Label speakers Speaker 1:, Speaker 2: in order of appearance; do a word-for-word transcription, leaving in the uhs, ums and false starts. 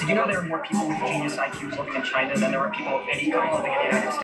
Speaker 1: Did you know there are more people with genius I Qs living in China than there are people of any kind living in the United States?